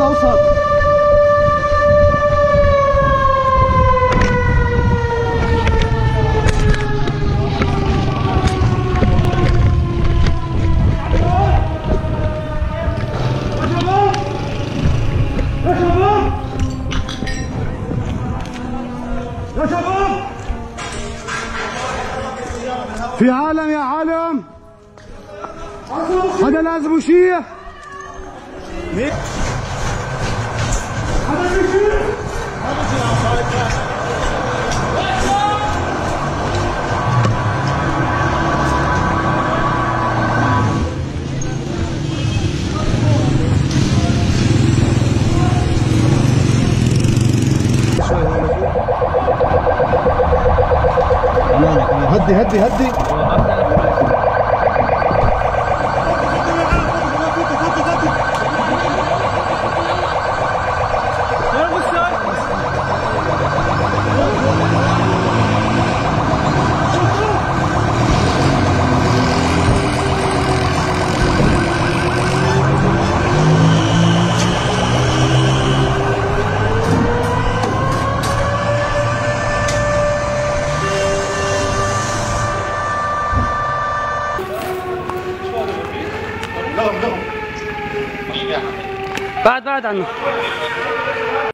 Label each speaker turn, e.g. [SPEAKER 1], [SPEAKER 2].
[SPEAKER 1] اوصل. يا شباب في عالم، يا عالم هذا لازم يشيل. هذا يشيل. هدي هدي هدي. بعد عنه.